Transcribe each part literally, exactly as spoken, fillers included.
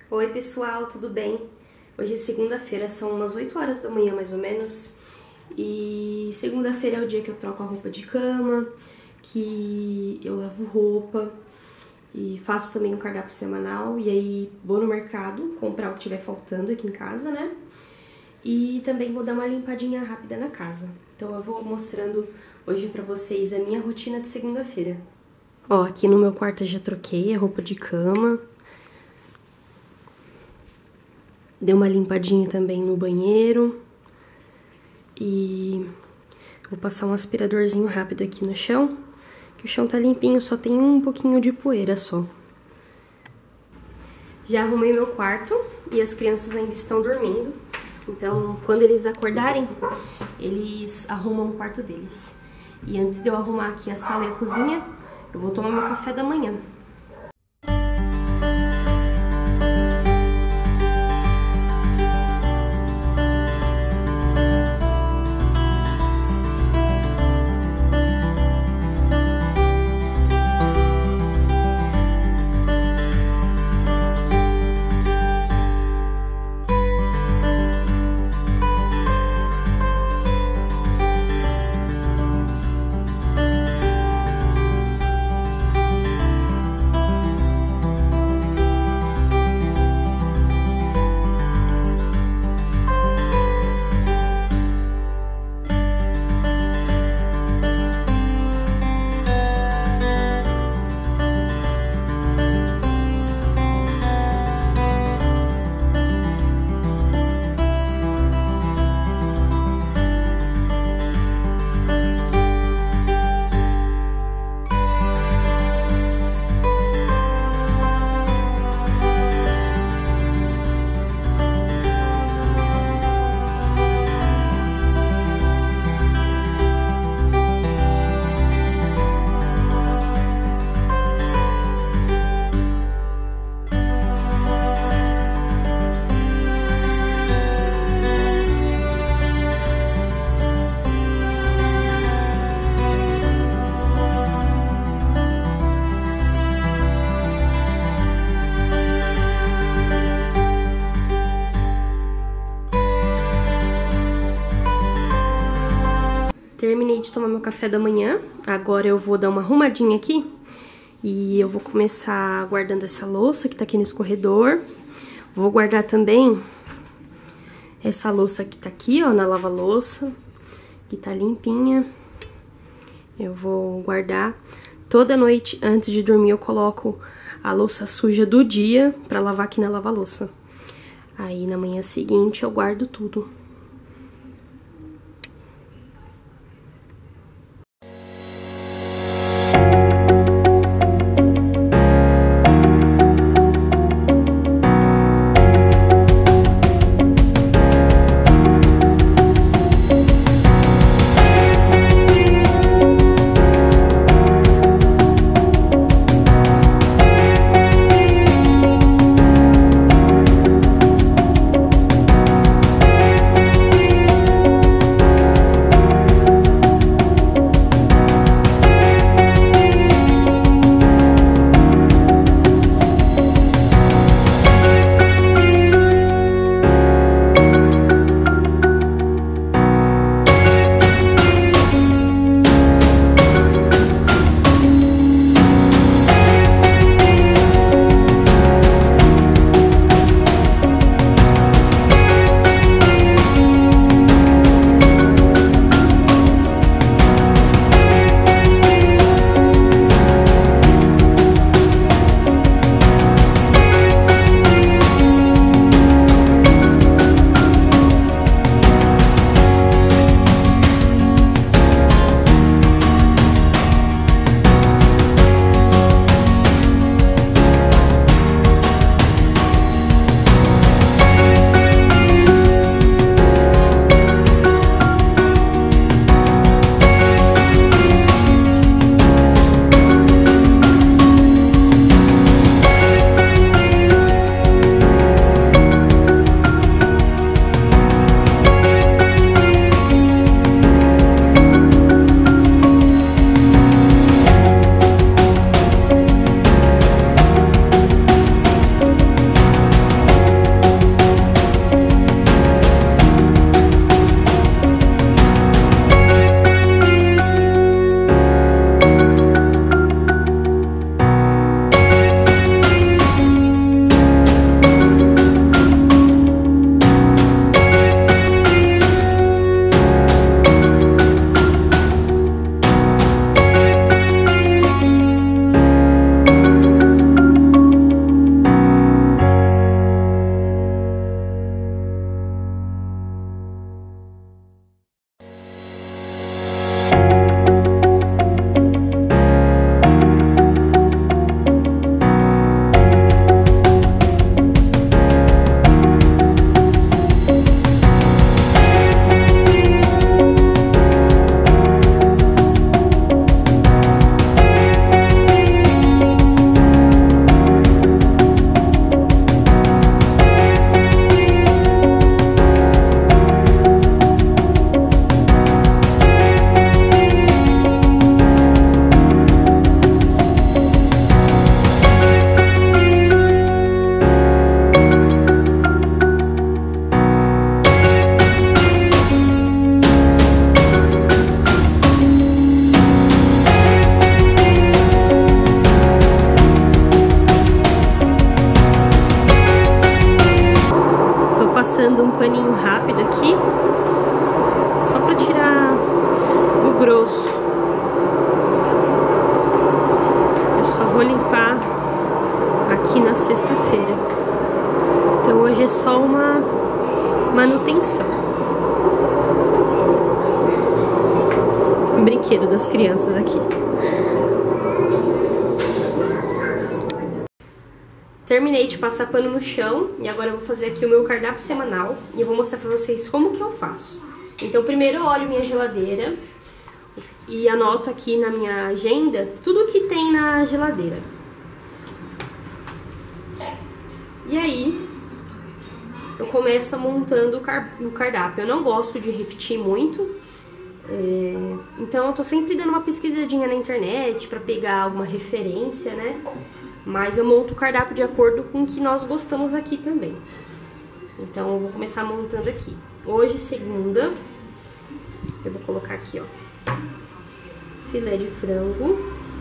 Oi pessoal, tudo bem? Hoje é segunda-feira, são umas oito horas da manhã mais ou menos. E segunda-feira é o dia que eu troco a roupa de cama, que eu lavo roupa e faço também um cardápio semanal. E aí vou no mercado comprar o que tiver faltando aqui em casa, né? E também vou dar uma limpadinha rápida na casa. Então eu vou mostrando hoje pra vocês a minha rotina de segunda-feira. Ó, aqui no meu quarto eu já troquei a roupa de cama. Dei uma limpadinha também no banheiro. E vou passar um aspiradorzinho rápido aqui no chão, que o chão tá limpinho, só tem um pouquinho de poeira só. Já arrumei meu quarto e as crianças ainda estão dormindo. Então, quando eles acordarem, eles arrumam o quarto deles. E antes de eu arrumar aqui a sala e a cozinha, eu vou tomar meu café da manhã. Terminei de tomar meu café da manhã, agora eu vou dar uma arrumadinha aqui e eu vou começar guardando essa louça que tá aqui no escorredor. Vou guardar também essa louça que tá aqui, ó, na lava-louça, que tá limpinha. Eu vou guardar. Toda noite, antes de dormir, eu coloco a louça suja do dia pra lavar aqui na lava-louça. Aí, na manhã seguinte, eu guardo tudo. passando um paninho rápido aqui, só pra tirar o grosso. Eu só vou limpar aqui na sexta-feira. Então hoje é só uma manutenção. Um brinquedo das crianças aqui. Terminei de passar pano no chão e agora eu vou fazer aqui o meu cardápio semanal e eu vou mostrar pra vocês como que eu faço. Então primeiro eu olho minha geladeira e anoto aqui na minha agenda tudo que tem na geladeira. E aí eu começo montando o, car o cardápio. Eu não gosto de repetir muito, é... então eu tô sempre dando uma pesquisadinha na internet pra pegar alguma referência, né? Mas eu monto o cardápio de acordo com o que nós gostamos aqui também. Então eu vou começar montando aqui. Hoje, segunda, eu vou colocar aqui, ó, filé de frango,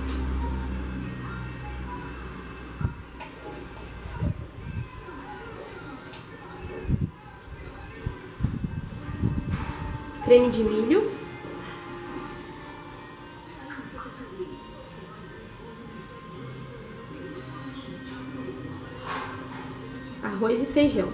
creme de milho, arroz e feijão.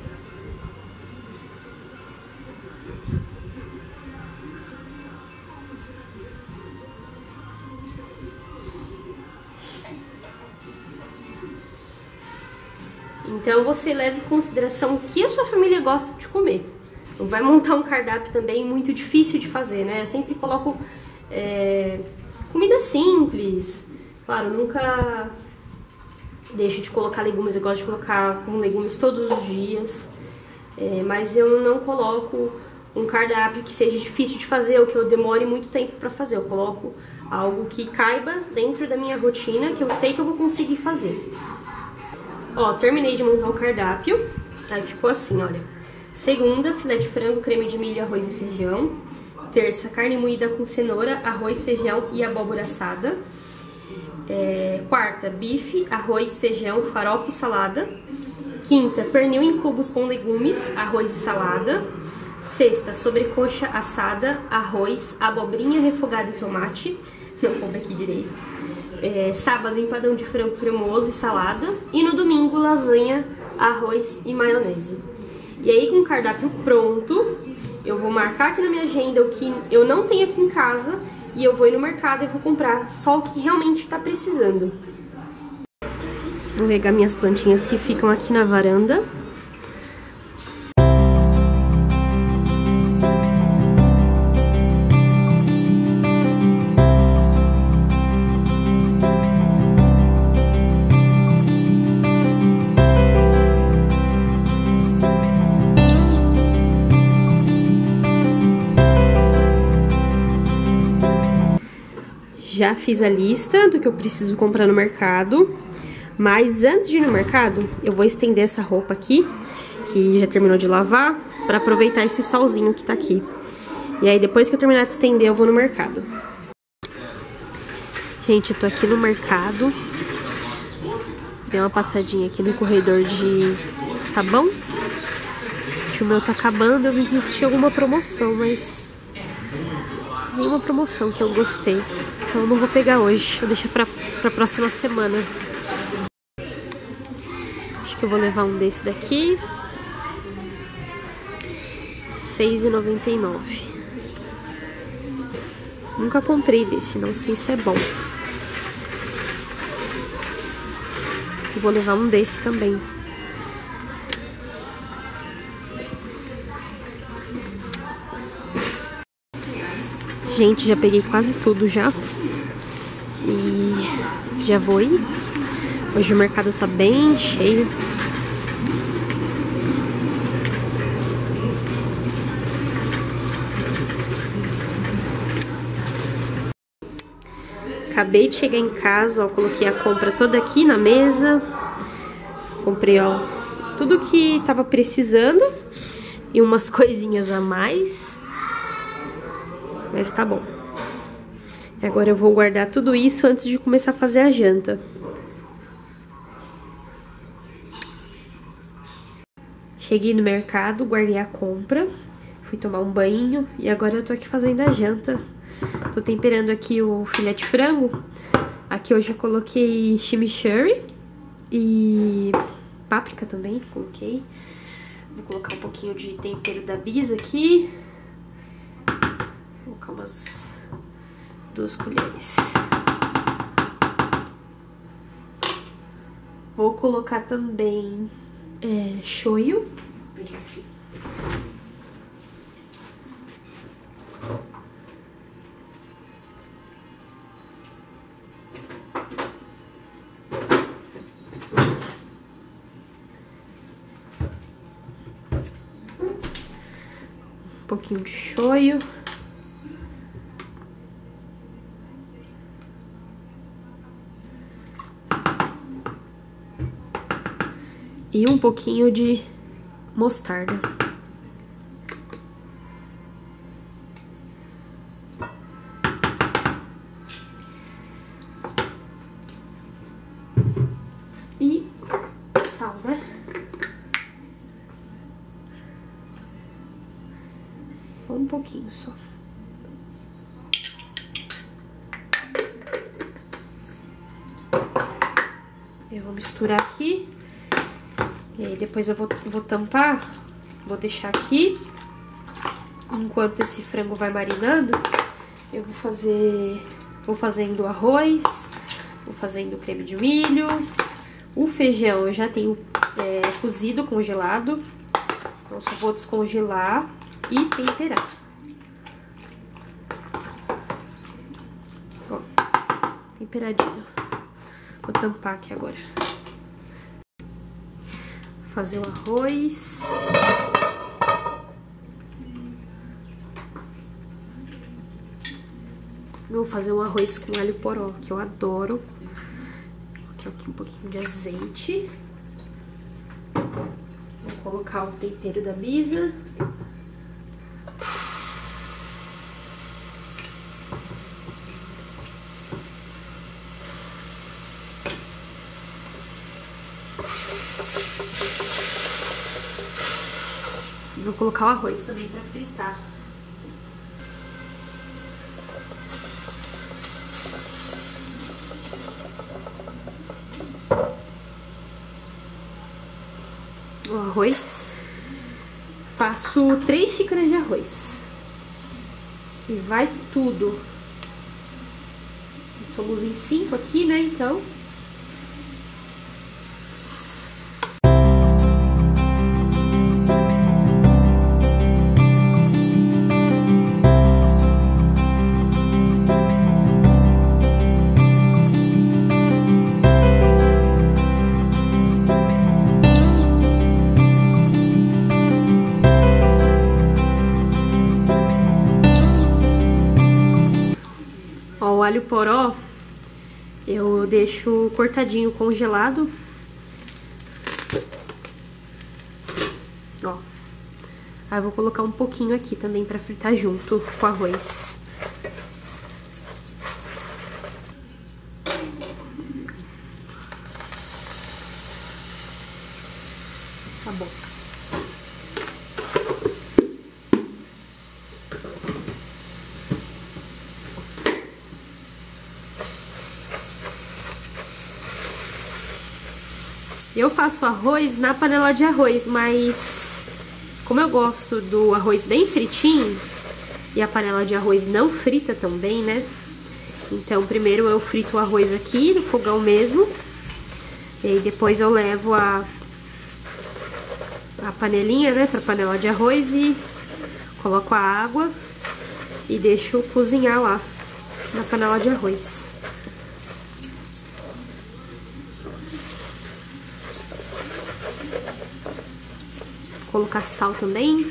Então você leva em consideração o que a sua família gosta de comer. Não vai montar um cardápio também muito difícil de fazer, né? Eu sempre coloco é, comida simples. Claro, nunca deixo de colocar legumes, eu gosto de colocar com legumes todos os dias. É, mas eu não coloco um cardápio que seja difícil de fazer ou que eu demore muito tempo pra fazer. Eu coloco algo que caiba dentro da minha rotina, que eu sei que eu vou conseguir fazer. Ó, terminei de montar o cardápio. Aí ficou assim, olha. Segunda, filé de frango, creme de milho, arroz e feijão. Terça, carne moída com cenoura, arroz, feijão e abóbora assada. É, quarta, bife, arroz, feijão, farofa e salada. Quinta, pernil em cubos com legumes, arroz e salada. Sexta, sobrecoxa assada, arroz, abobrinha refogada e tomate. Não coube aqui direito. É, sábado, empadão de frango cremoso e salada. E no domingo, lasanha, arroz e maionese. E aí, com o cardápio pronto, eu vou marcar aqui na minha agenda o que eu não tenho aqui em casa e eu vou ir no mercado e vou comprar só o que realmente tá precisando. Vou regar minhas plantinhas que ficam aqui na varanda. Já fiz a lista do que eu preciso comprar no mercado, mas antes de ir no mercado, eu vou estender essa roupa aqui, que já terminou de lavar, para aproveitar esse solzinho que tá aqui. E aí depois que eu terminar de estender, eu vou no mercado. Gente, eu tô aqui no mercado, dei uma passadinha aqui no corredor de sabão, que o meu tá acabando, eu vim assistir alguma promoção, mas nenhuma promoção que eu gostei. Então eu não vou pegar hoje, vou deixar pra, pra próxima semana. Acho que eu vou levar um desse daqui. seis reais e noventa e nove centavos. Nunca comprei desse, não sei se é bom. Eu vou levar um desse também. Gente, já peguei quase tudo já. E já vou ir. Hoje o mercado tá bem cheio. Acabei de chegar em casa, ó, coloquei a compra toda aqui na mesa. Comprei, ó, tudo que tava precisando e umas coisinhas a mais. Mas tá bom. Agora eu vou guardar tudo isso antes de começar a fazer a janta. Cheguei no mercado, guardei a compra, fui tomar um banho e agora eu tô aqui fazendo a janta. Tô temperando aqui o filé de frango. Aqui hoje eu coloquei chimichurri e páprica também, coloquei. Vou colocar um pouquinho de tempero da Bisa aqui. Vou colocar umas duas colheres. Vou colocar também é, shoyu. Um pouquinho de shoyu. E um pouquinho de mostarda. E sal, né? Um pouquinho só. Eu vou misturar aqui. E aí depois eu vou, vou tampar, vou deixar aqui. Enquanto esse frango vai marinando, eu vou fazer, vou fazendo arroz, vou fazendo creme de milho. O feijão eu já tenho é, cozido, congelado. Então só vou descongelar e temperar. Ó, temperadinho. Vou tampar aqui agora. Fazer o arroz. Vou fazer um arroz com alho poró, que eu adoro. Vou aqui um pouquinho de azeite. Vou colocar o tempero da Bisa. Vou colocar o arroz também pra fritar. O arroz. Faço três xícaras de arroz. E vai tudo. Somos em cinco aqui, né? Então... O alho poró eu deixo cortadinho, congelado. Ó. Aí eu vou colocar um pouquinho aqui também pra fritar junto com o arroz. Tá bom. Eu faço arroz na panela de arroz, mas como eu gosto do arroz bem fritinho e a panela de arroz não frita tão bem, né? Então primeiro eu frito o arroz aqui no fogão mesmo. E aí depois eu levo a, a panelinha, né, pra panela de arroz e coloco a água e deixo cozinhar lá na panela de arroz. Colocar sal também.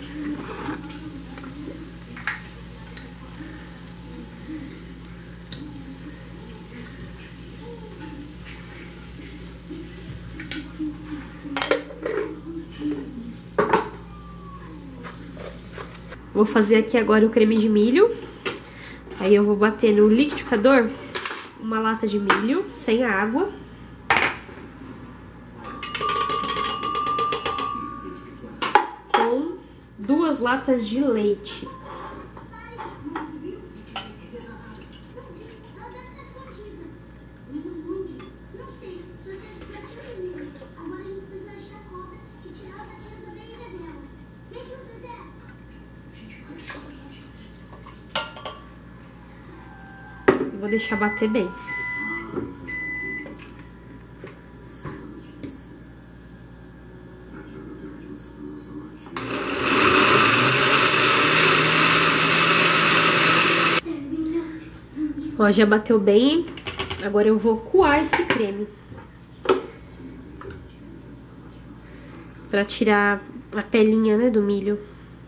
Vou fazer aqui agora o creme de milho. Aí eu vou bater no liquidificador uma lata de milho sem água. duas latas de leite. Vou deixar bater bem. Ó, já bateu bem. Agora eu vou coar esse creme. Pra tirar a pelinha, né, do milho.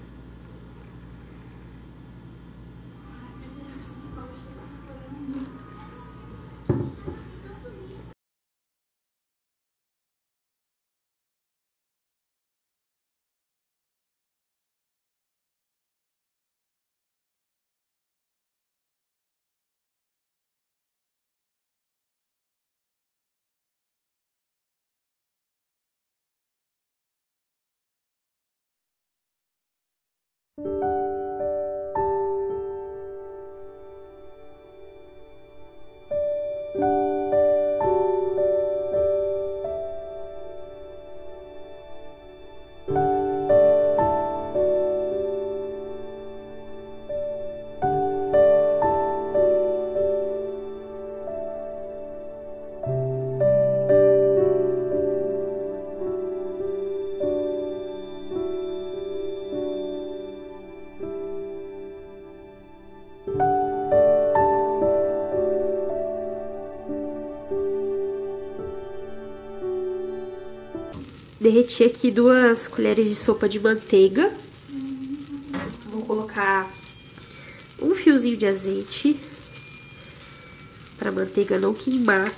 Derreti aqui duas colheres de sopa de manteiga. Vou colocar um fiozinho de azeite para a manteiga não queimar.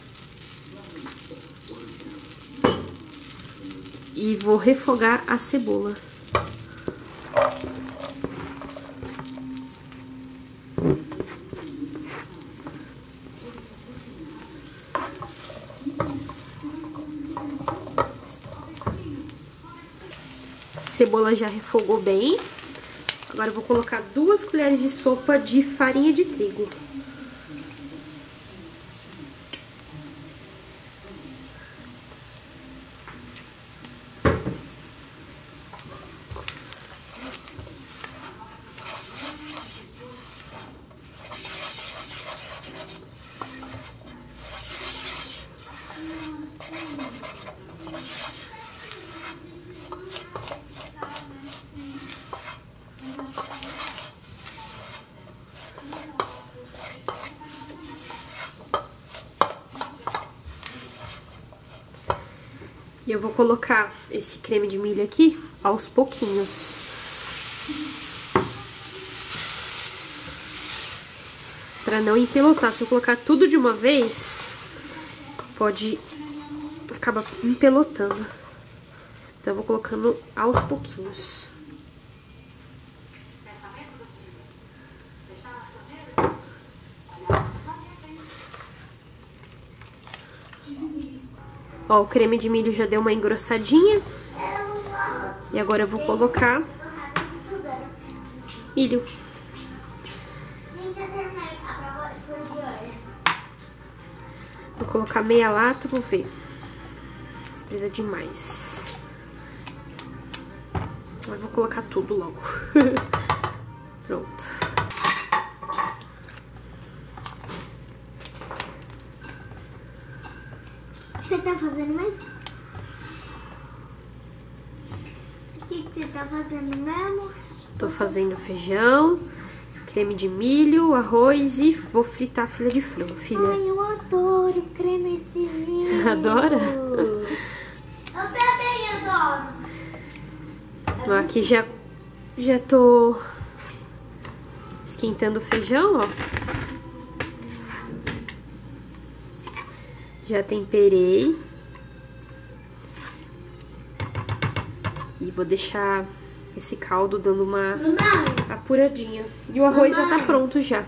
E vou refogar a cebola. Cebola já refogou bem. Agora eu vou colocar duas colheres de sopa de farinha de trigo. E eu vou colocar esse creme de milho aqui aos pouquinhos. Pra não empelotar. Se eu colocar tudo de uma vez, pode acabar empelotando. Então eu vou colocando aos pouquinhos. Ó, o creme de milho já deu uma engrossadinha. E agora eu vou colocar milho. Vou colocar meia lata, vou ver se precisa de mais. Eu vou colocar tudo logo. Pronto. Você tá fazendo mais? O que que você tá fazendo mesmo? Tô fazendo feijão, creme de milho, arroz e vou fritar a filha de frango, filha. Ai, eu adoro creme de milho. Adora? Eu também adoro. Ó, aqui já, já tô esquentando o feijão, ó. Já temperei. E vou deixar esse caldo dando uma apuradinha. E o arroz já tá pronto já.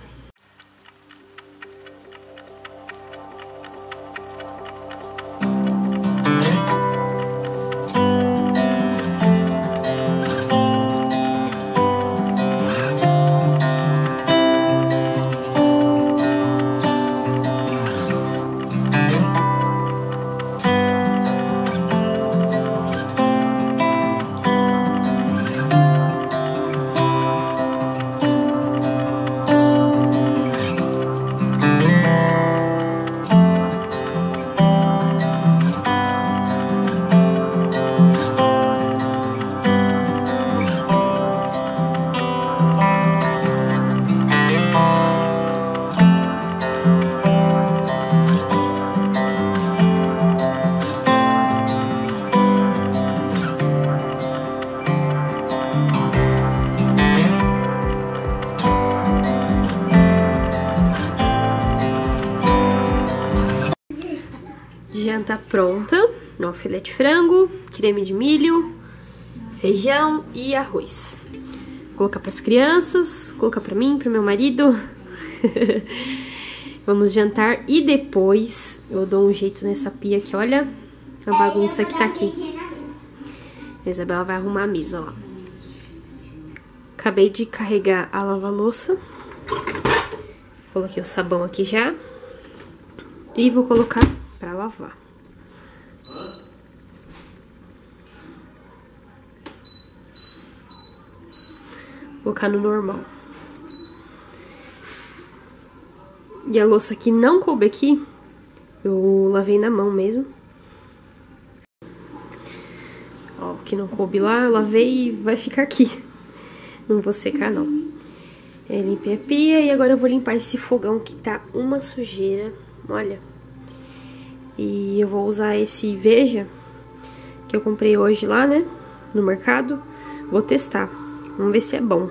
o filé de frango, creme de milho, feijão e arroz. Vou colocar para as crianças, colocar para mim, para meu marido. Vamos jantar e depois eu dou um jeito nessa pia aqui, olha a bagunça que tá aqui. A Isabela vai arrumar a mesa lá. Acabei de carregar a lava-louça. Coloquei o sabão aqui já. E vou colocar pra lavar. Vou colocar no normal. E a louça que não coube aqui, eu lavei na mão mesmo. Ó, o que não coube lá, eu lavei e vai ficar aqui. Não vou secar, não. É, limpei a pia e agora eu vou limpar esse fogão que tá uma sujeira. Olha. E eu vou usar esse Veja, que eu comprei hoje lá, né, no mercado. Vou testar. Vamos ver se é bom.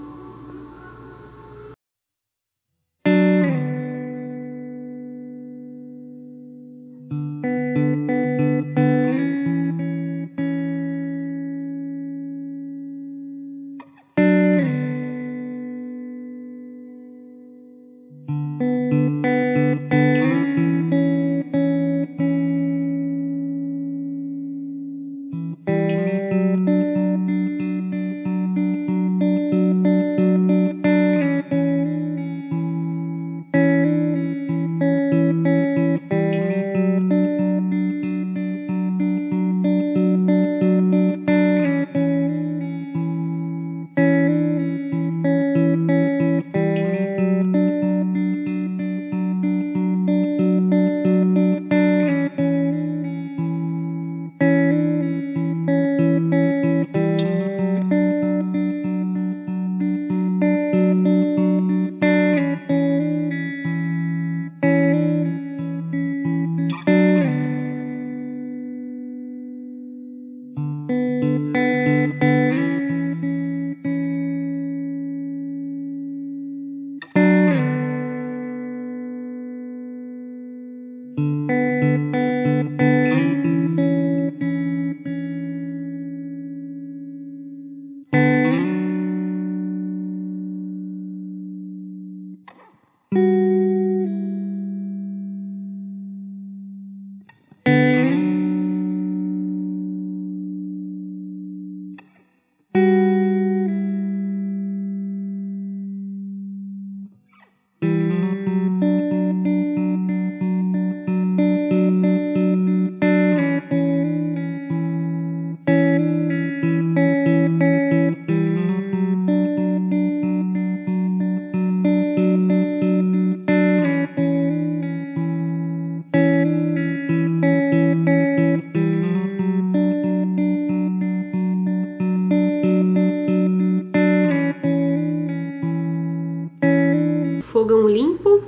Fogão limpo.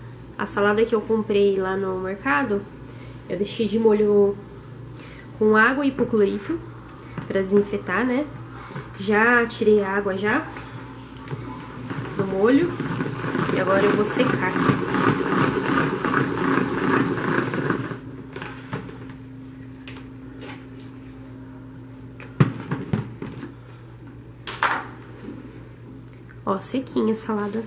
A salada que eu comprei lá no mercado, eu deixei de molho com água e hipoclorito para desinfetar, né? Já tirei a água já do molho e agora eu vou secar. Ó, sequinha a salada.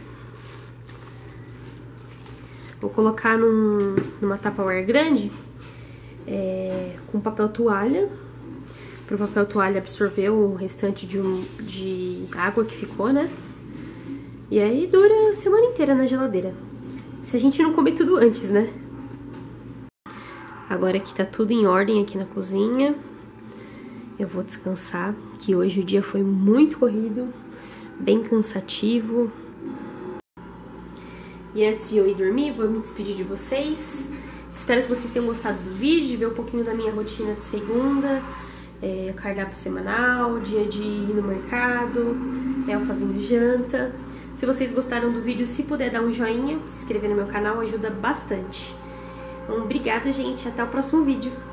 Vou colocar num, numa Tupperware grande, é, com papel toalha, para o papel toalha absorver o restante de, um, de água que ficou, né? E aí dura a semana inteira na geladeira, se a gente não comer tudo antes, né? Agora que tá tudo em ordem aqui na cozinha, eu vou descansar, que hoje o dia foi muito corrido, bem cansativo. E antes de eu ir dormir, vou me despedir de vocês. Espero que vocês tenham gostado do vídeo, ver um pouquinho da minha rotina de segunda, é, o cardápio semanal, dia de ir no mercado, né, fazendo janta. Se vocês gostaram do vídeo, se puder dar um joinha, se inscrever no meu canal, ajuda bastante. Então, obrigada, gente. Até o próximo vídeo.